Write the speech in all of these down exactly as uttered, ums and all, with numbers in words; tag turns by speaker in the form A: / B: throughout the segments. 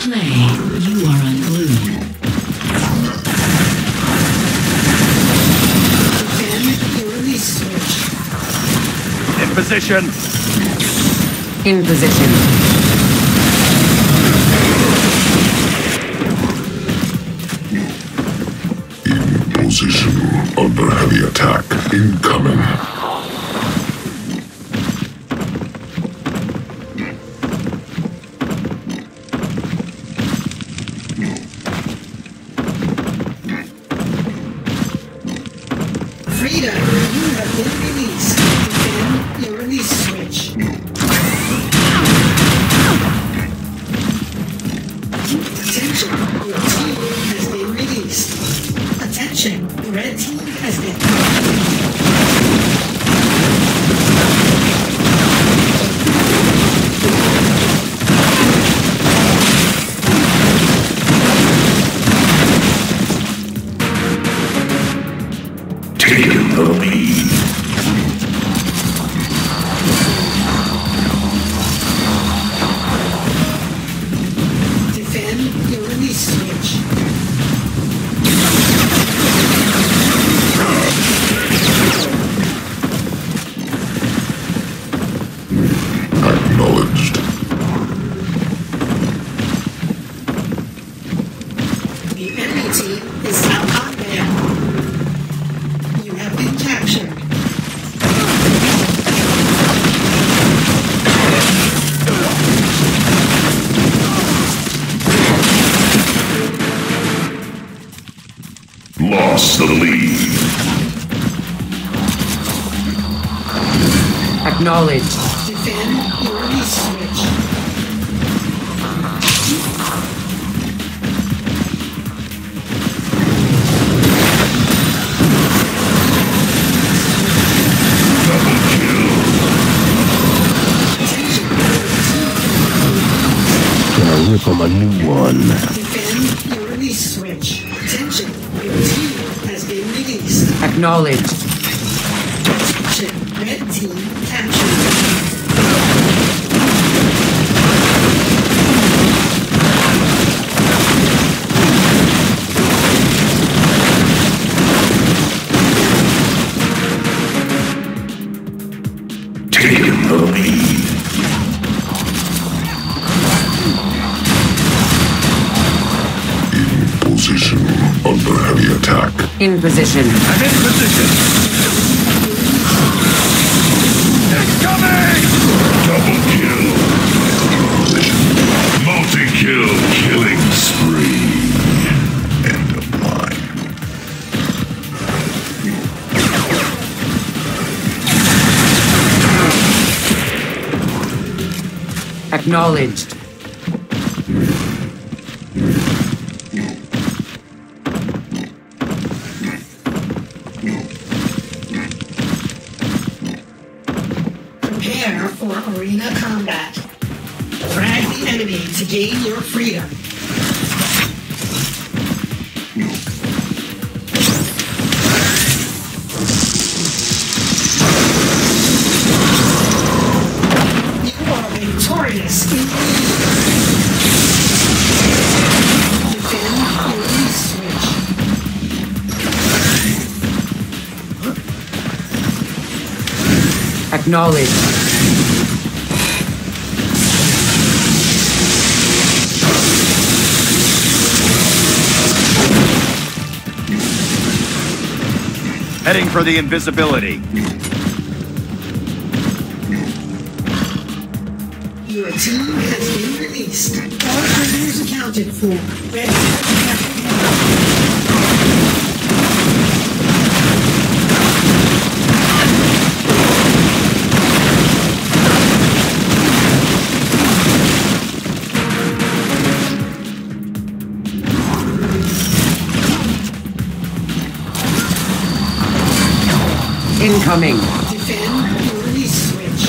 A: play, you are unglued.
B: Defend your release switch.
C: In position.
D: In position.
E: Position under heavy attack. Incoming.
B: Frida, you have been released. Defend your release switch. Attention, your team has been released. Attention, the red team has been
E: Taking the lead.
B: defend your release switch.
E: Acknowledged.
B: The enemy team is now on there. You have been captured.
E: Lost the lead.
D: Acknowledged.
B: Defend your release switch.
F: Gonna rip them a new one.
B: Defend your release switch. Attention, your team has been released.
D: Acknowledged.
B: Attention, red team captured.
E: Taking the lead. In position under heavy attack.
D: In position.
C: I'm in position. Incoming!
E: Double kill. Multi-kill killing spree. End of line.
D: Acknowledged.
B: Prepare for arena combat. Drag the enemy to gain your freedom. You are victorious in defend your release switch.
D: Acknowledged.
C: Heading for the invisibility.
B: Your team has been released. All prisoners accounted for. Ready for
D: Incoming.
B: defend your release switch.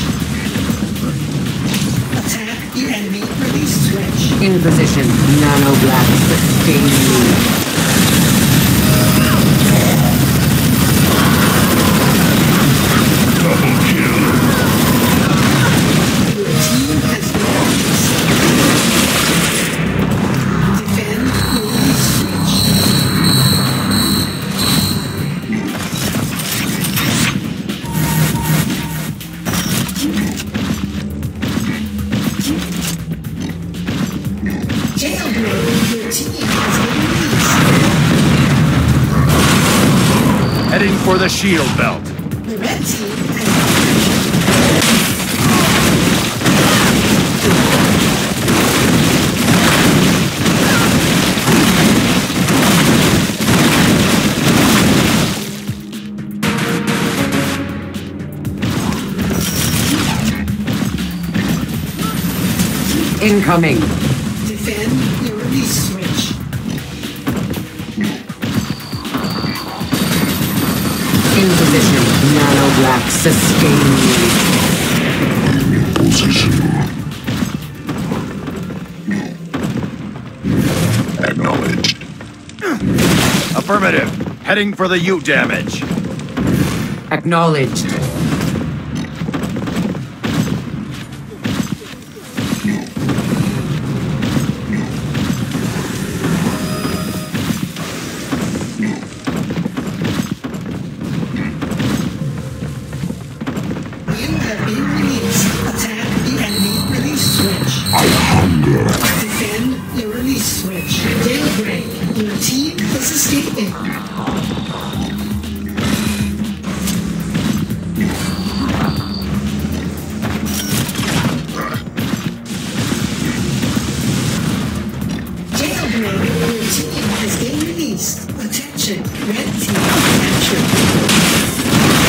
B: Attack the enemy release switch.
D: In position. Nano black. Sustain me.
E: Double kill.
B: Your team has been released.
C: Heading for the shield belt.
B: The red team has
D: Incoming.
B: defend your release switch.
D: In position. Nano Black sustain me.
E: Position. Acknowledged.
C: Affirmative. Heading for the U damage.
D: Acknowledged.
B: You have been released. Attack the enemy release switch.
E: I hunger.
B: Defend your release switch. Jailbreak. Your team is escaping. Jailbreak. Your team has been released. Attention. Red team captured.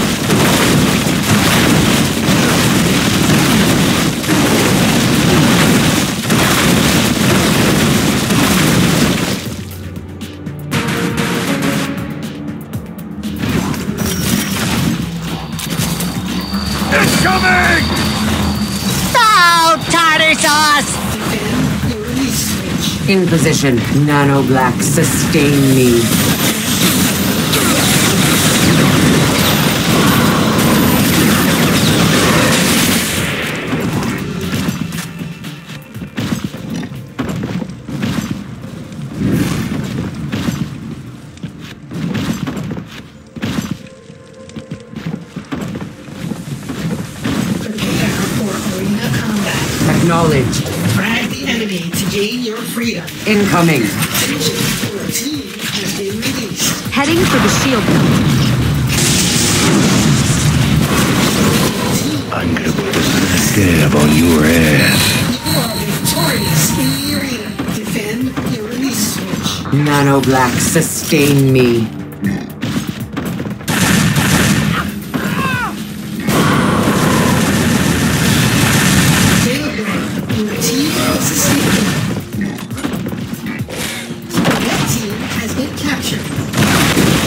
C: Incoming!
G: Oh, tartar sauce!
B: Defend your release switch.
D: In position. Nano Black sustain me.
B: Prepare for arena combat.
D: Acknowledged.
B: Drag the enemy to gain your freedom.
D: Incoming.
B: Attention, your team has been released.
G: Heading for the shield belt.
F: I'm gonna put a stab on your ass.
B: You are victorious in the arena. Defend your release switch.
D: Nano Black sustain me.
B: Jailbreak. Your team is escaping. The red team has been captured.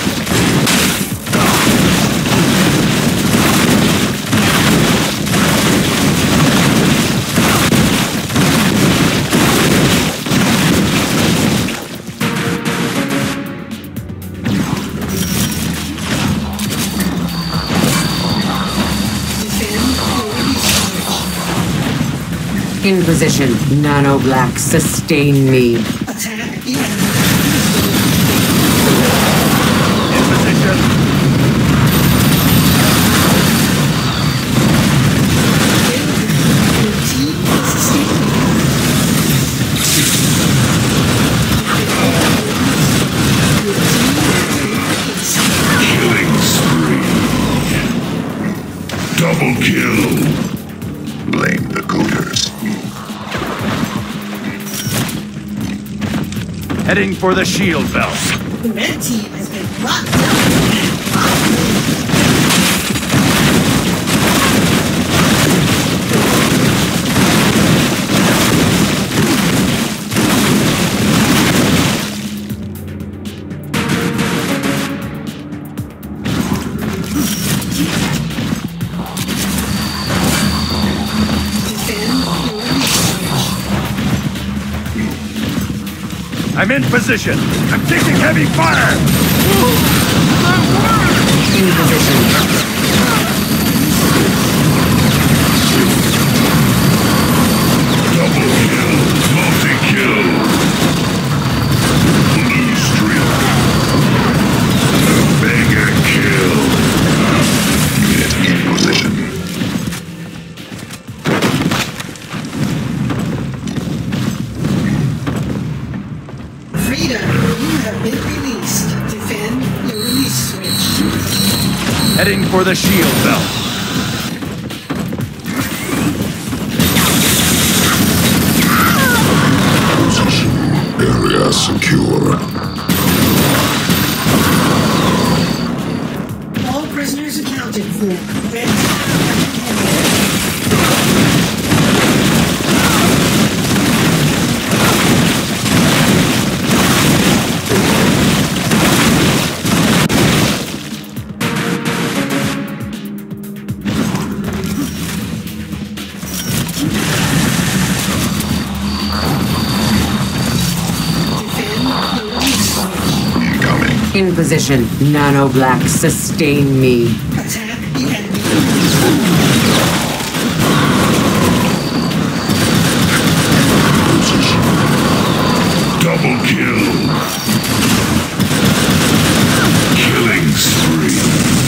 B: Defend your release switch.
D: In position. Nano Black sustain me.
B: Attack the enemy.
C: In position.
B: Your team is escaping. Your team is
E: Killing spree. Double kill. Blame the Cooters.
C: Heading for the shield belt.
B: The red team has been locked down and locked. Defend your release switch.
C: I'm in position. I'm taking heavy fire.
D: In position.
E: Double kill. Multi-kill. Blue streak. Mega kill. Get in position.
B: Freedom, you have been released. Defend your release switch.
C: Heading for the shield belt.
E: Position. Area secure.
B: All prisoners accounted for. Red
D: In position. Nano Black, sustain me.
B: attack the enemy.
E: Double kill. Killing spree.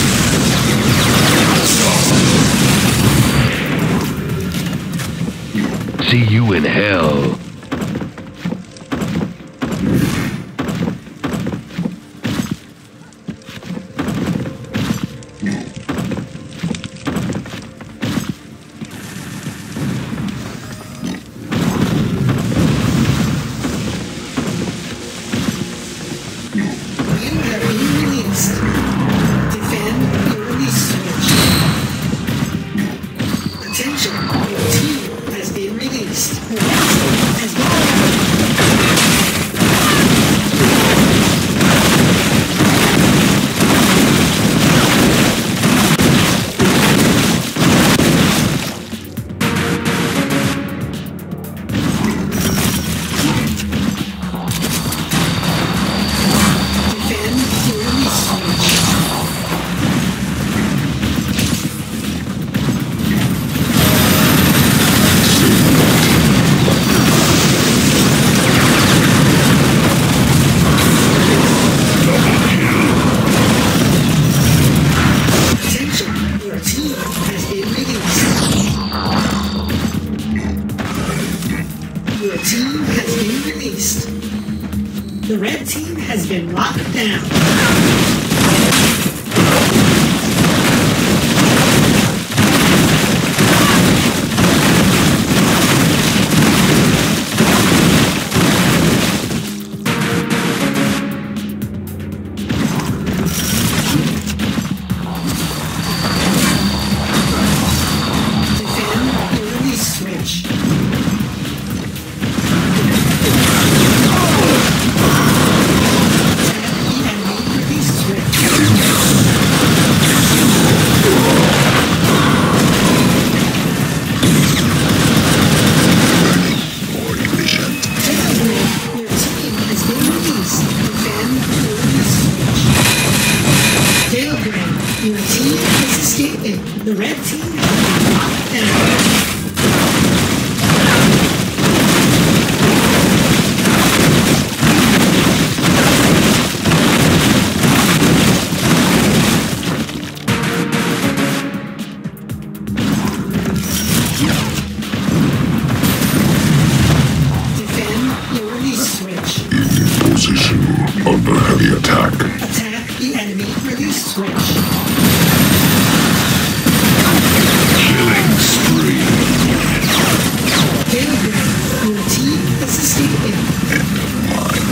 F: See you in hell.
B: The red team has been locked down. The red team has been locked down. Defend your release switch.
E: In position. Under heavy attack.
B: Attack the enemy release switch.
E: Killing spree.
B: Telegram, your team is escaping.
E: End of line.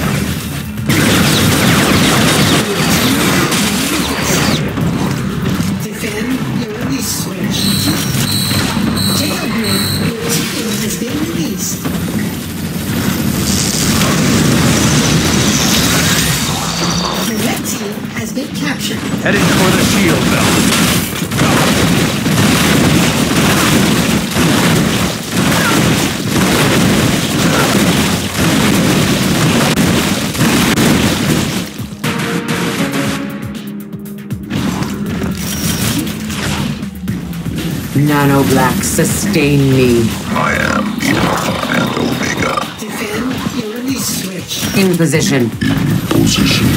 B: Defend your release switch. Telegram, your team has been released. The red team has been captured.
C: Heading for the shield belt.
D: Nano Black, sustain me.
E: I am Alpha and Omega.
B: Defend your release switch.
D: In position.
E: In position.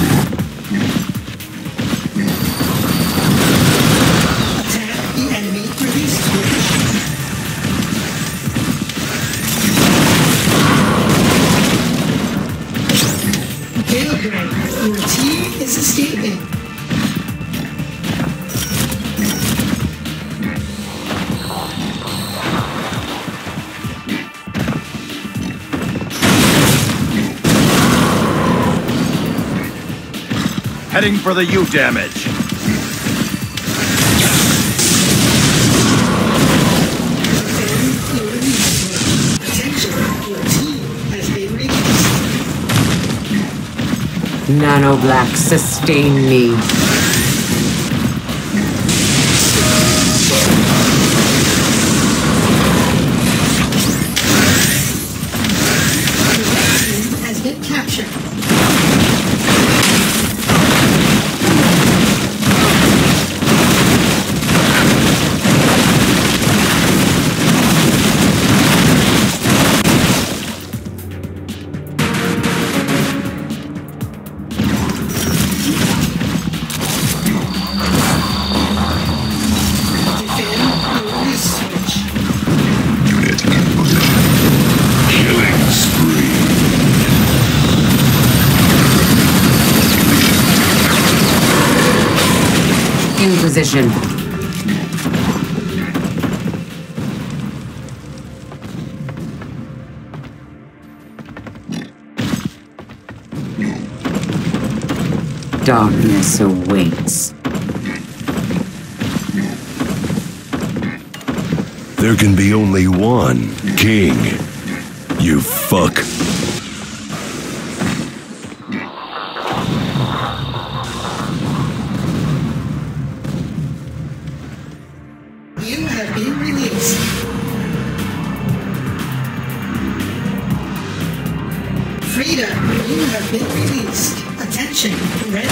B: Attack the enemy release switch. Telegram, your team is escaping.
C: Heading for the U damage.
B: Attention, your team has been released.
D: Nano Black, sustain me.
B: Has been captured.
D: In position. Darkness awaits.
F: There can be only one king. You fuck.
B: You have been released. Frida, you have been released. Attention, red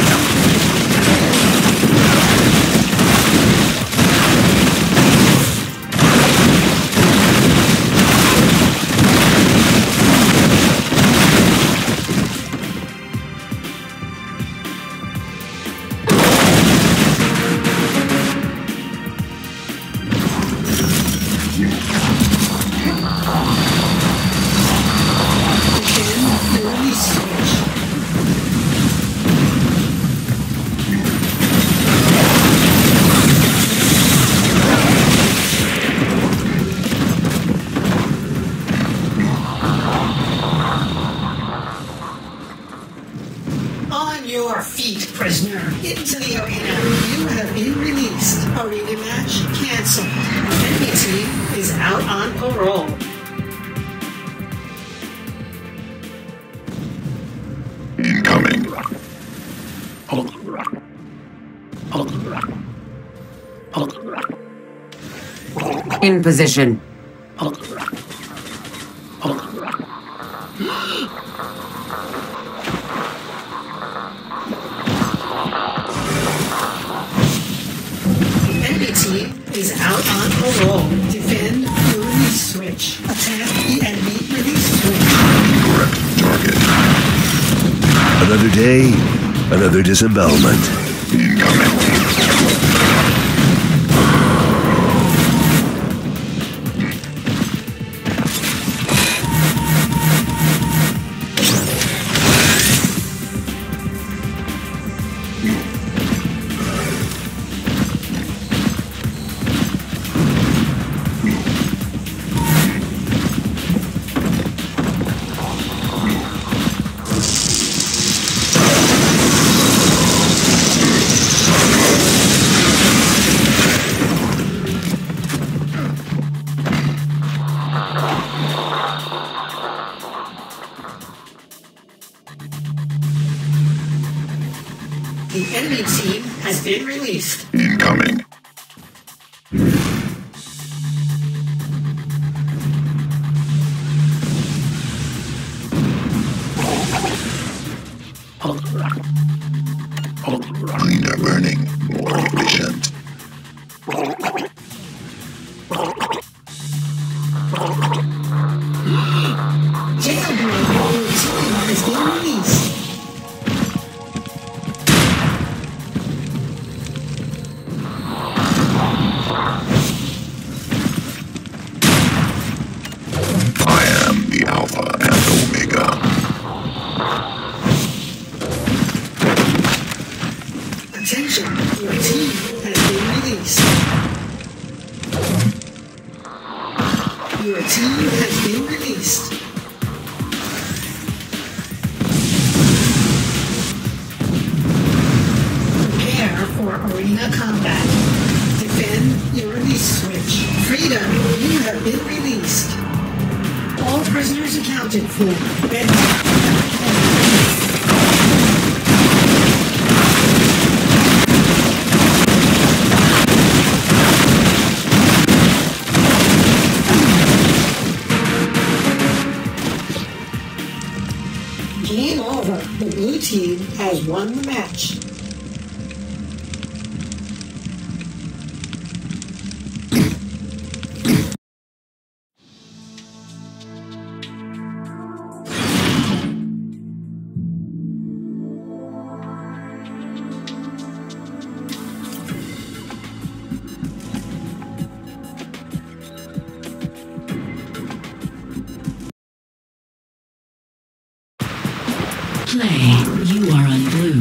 B: On your feet, prisoner. Into the arena. You have been released. Arena match canceled. Enemy team is out on parole.
E: Incoming.
D: In position.
B: Enemy team is out on parole. Defend your release switch. Attack the enemy release switch.
E: Correct target.
F: Another day, another disembowelment.
E: Incoming.
B: The enemy team has been released.
E: Incoming. Cleaner burning, more efficient.
B: Jailbreak, your team has been released.
E: I am the Alpha and Omega.
B: Attention, your team has been released. Your team has been released. Prisoners accounted for. Red Game over. The blue team has won the match.
A: Play. You are on blue.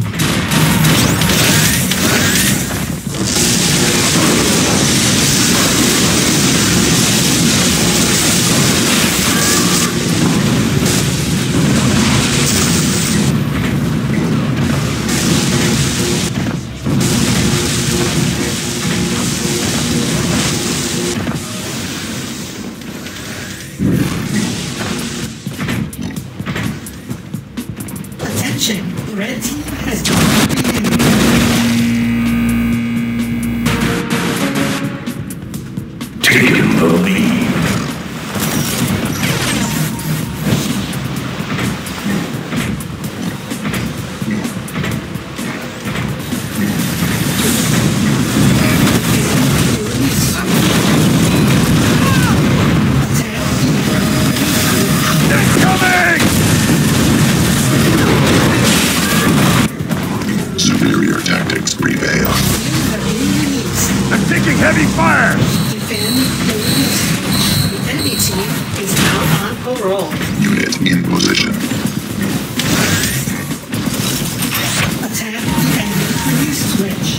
B: Attention, the red team has been
F: Taking the lead.
E: Superior tactics prevail.
C: I'm taking heavy fire!
B: Defend the release. The enemy team is out on parole.
E: Unit in position.
B: Attack the enemy release switch.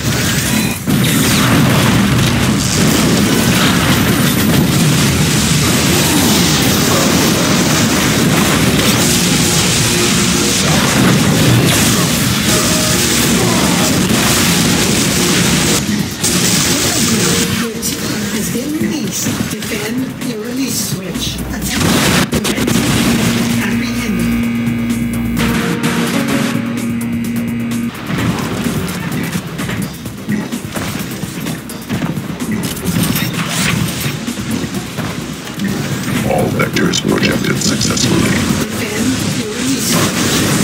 B: Your team has been released. Defend your release switch. Attack the red team. Apprehended.
E: All vectors projected successfully.
B: Defend your release switch.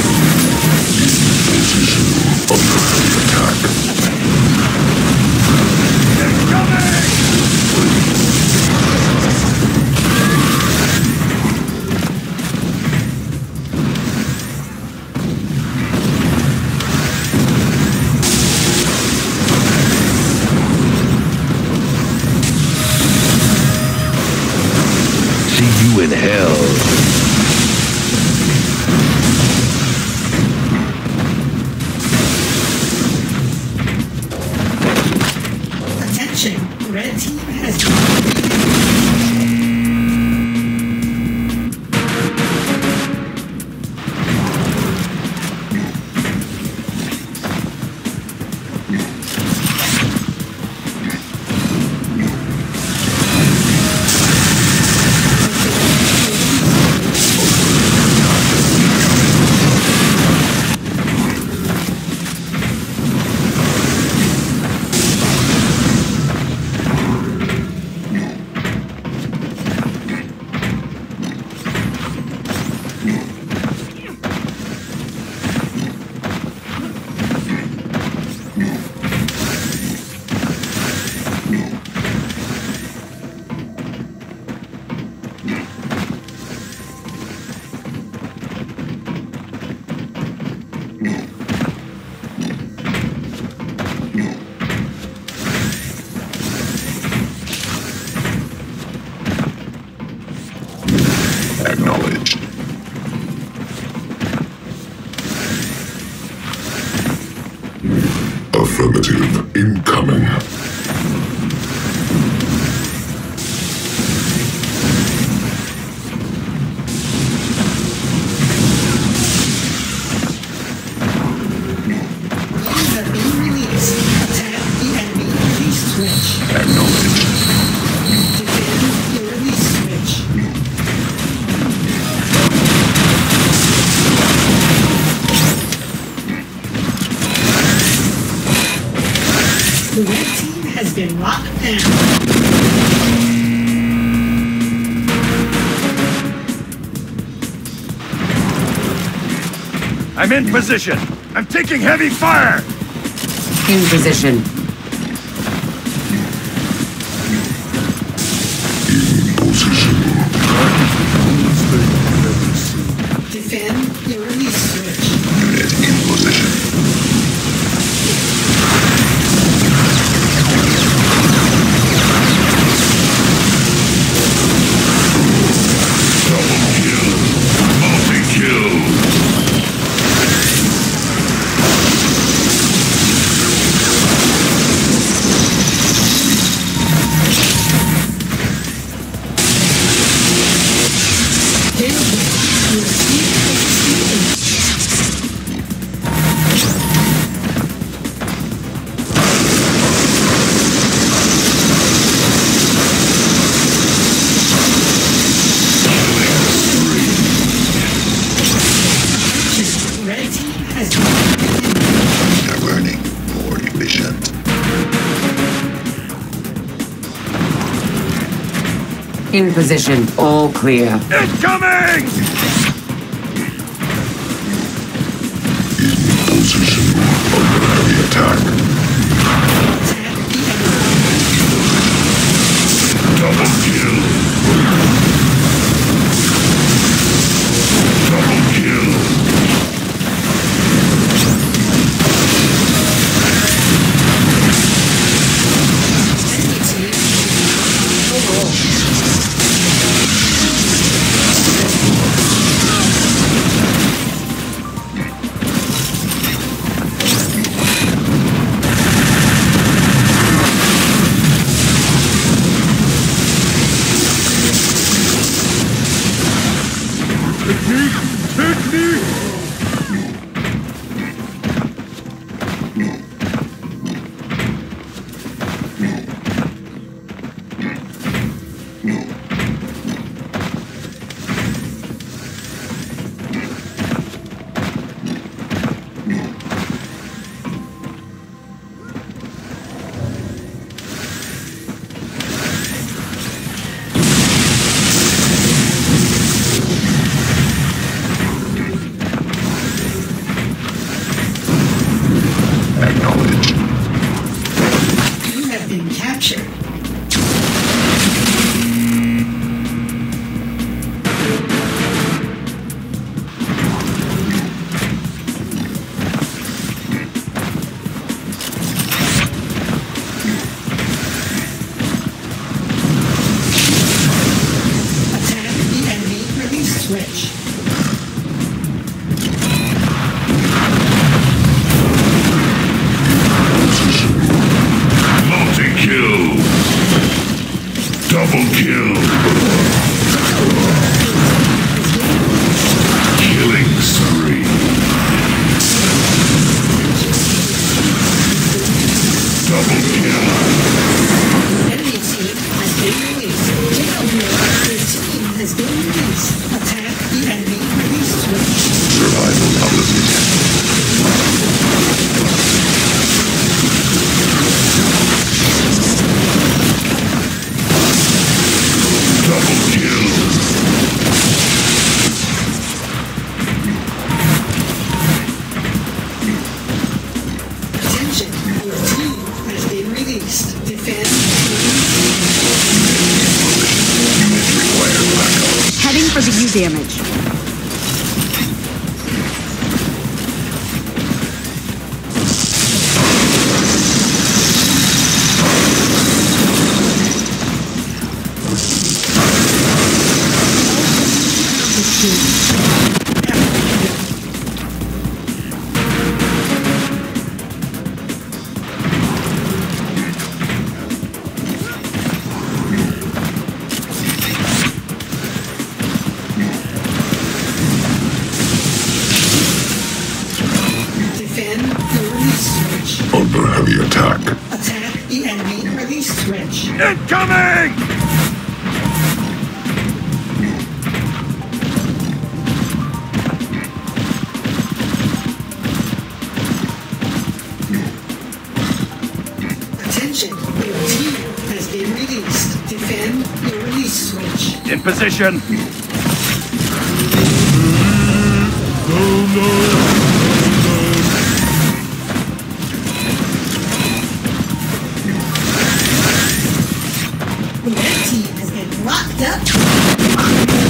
E: Under heavy attack.
F: See you in hell.
B: Attention, the red team has been
E: Acknowledged. Affirmative. Incoming.
B: You have been released. Attack the enemy release switch.
E: Acknowledged.
B: Defend your release switch. The red team has been locked down.
C: I'm in position. I'm taking heavy fire.
D: In position.
B: Defend your release switch.
E: Unit in position. Double kill. Multi-kill.
B: Red team has been
E: They're burning more efficient.
D: In position. All clear.
C: Incoming!
E: Position under heavy attack. Double kill. Double kill.
B: You have been captured. Attack the enemy release switch.
E: Multi-kill. Double kill. Killing spree. Double kill.
B: Enemy team has been released. Your team has been released. Attack the enemy release switch.
E: Survival oblivion. Double kill.
B: Attention, your team has been released. Defend.
E: Unit required backup.
G: Heading for the U damage.
B: Defend the release switch.
E: Under heavy attack.
B: Attack the enemy release switch.
C: Incoming! In position.
B: The red team has been locked up.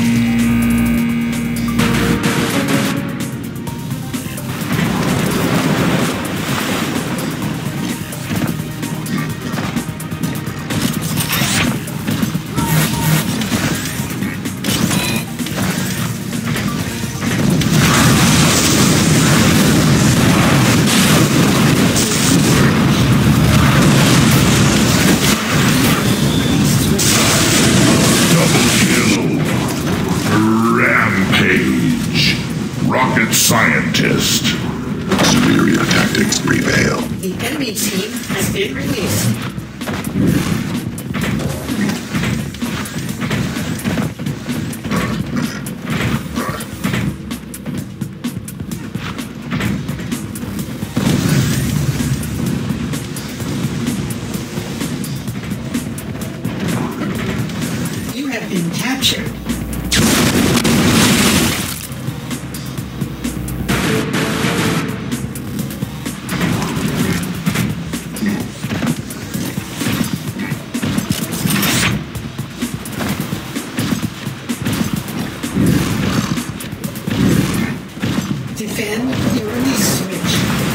E: Rocket scientist. Superior tactics prevail.
B: The enemy team has been released. You have been captured. Defend your release switch.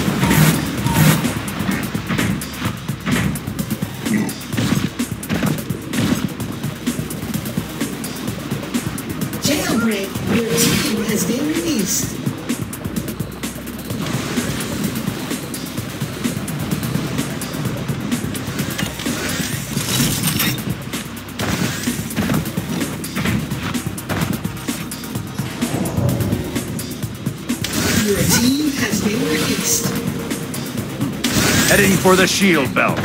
B: Jailbreak, your team has been released. Your team has been released.
C: Heading for the shield belt.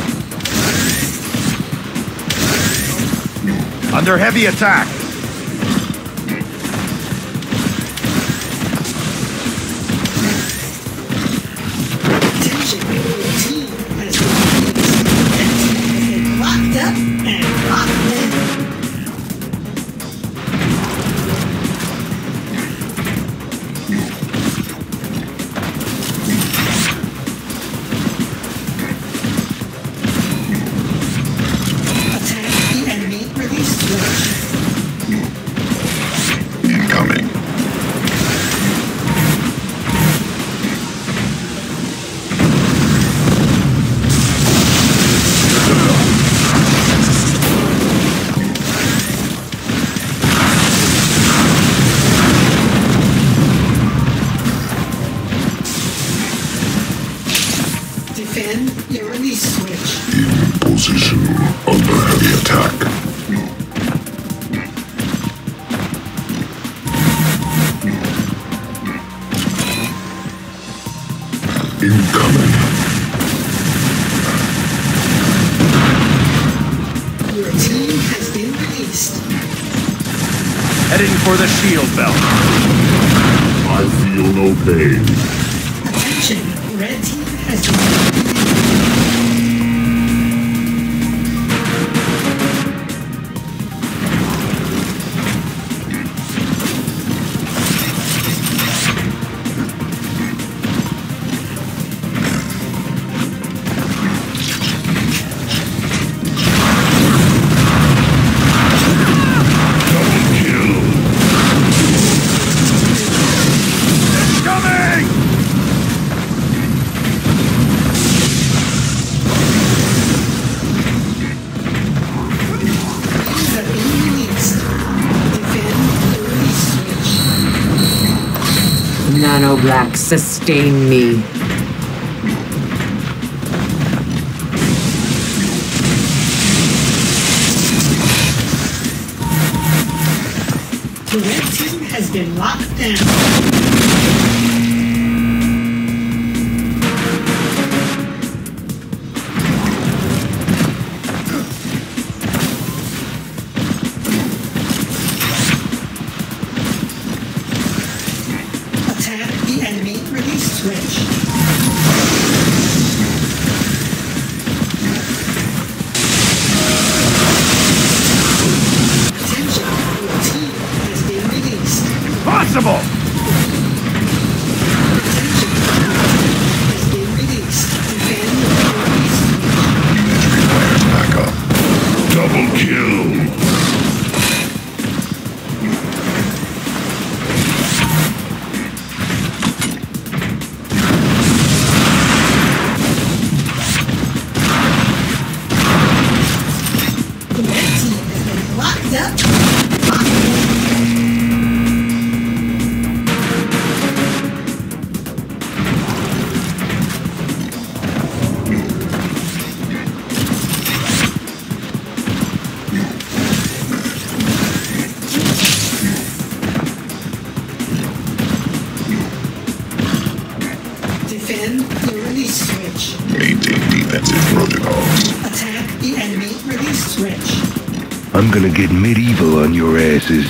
C: Under heavy attack.
B: Attention, your team has been released. That team has been locked up and locked in. Attack the enemy release switch.
E: Incoming.
B: Defend your release switch.
E: In position under heavy attack. Incoming.
B: Your team has been released.
C: Heading for the shield belt.
E: I feel no pain.
B: Attention, red team has been released.
C: Coming!
B: You have been released. Defend your release switch.
D: Nano Black, sustain me.
B: The red team has been locked down. Attack the enemy release switch. Attention,
C: impossible!
B: Has been released. Defend your release.
E: Entry fires back up. Double kill.
B: The red team has been locked up. Defend your release switch.
E: Maintain defensive protocols.
B: Attack the enemy release switch.
F: I'm gonna get medieval on your asses.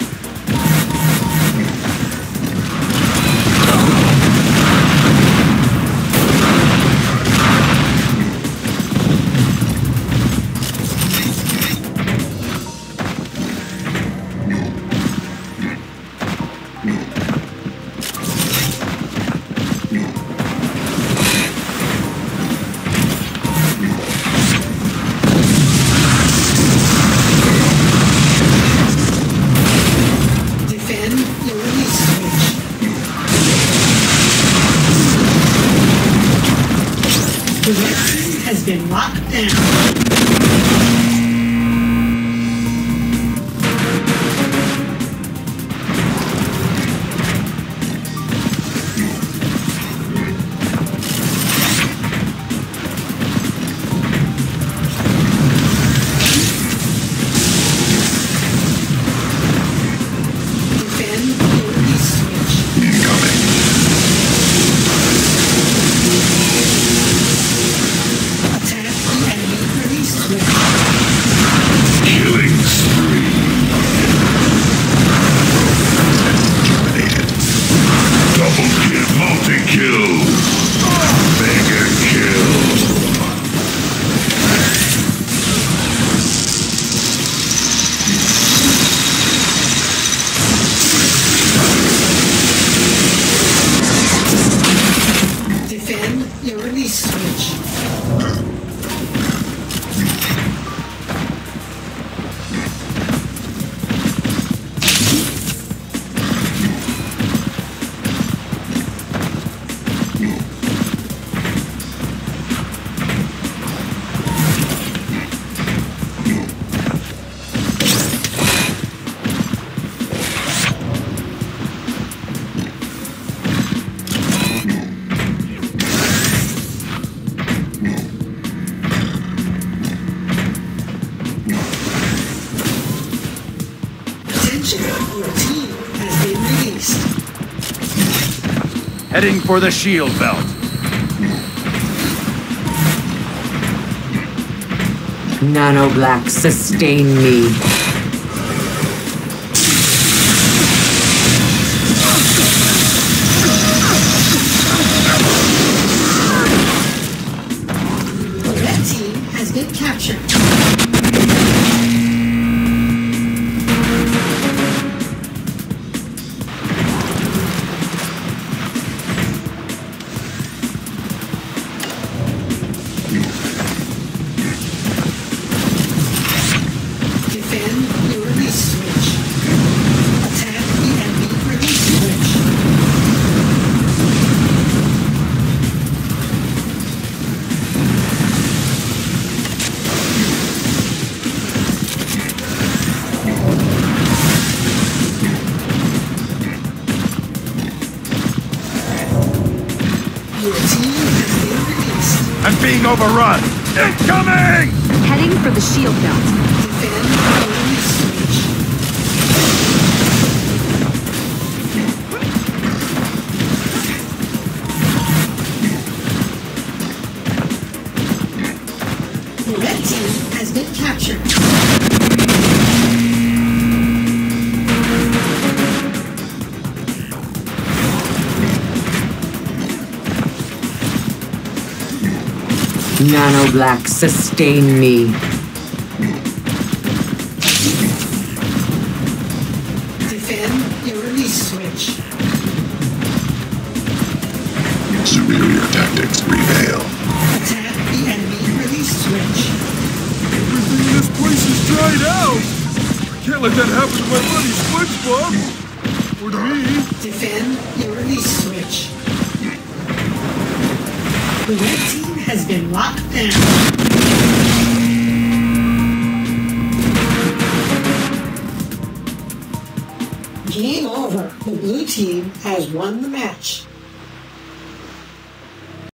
B: Defend your release switch. The red team has been locked down. Defend your release switch.
E: Incoming.
B: Attack the enemy release switch.
E: Killing spree. Terminated. Double kill. Multi-kill. Mega kill.
B: Defend your release switch. Attention, your team has been released.
C: Heading for the shield belt.
D: Nano Black, sustain me.
B: The red team has been captured. Defend your release switch. Attack the enemy release switch. Your team has been released.
C: I'm being overrun! Incoming!
G: Heading for the shield belt.
B: Defend your release switch. The red team has been captured.
D: Nano Black, sustain me.
B: Defend your release switch.
E: Superior tactics prevail.
B: Attack the enemy release switch.
C: Everything in this place is dried out! I can't let that happen to my buddy SpongeBob! Or to me!
B: Defend your release switch. The red team has been locked down. Game over. The blue team has won the match.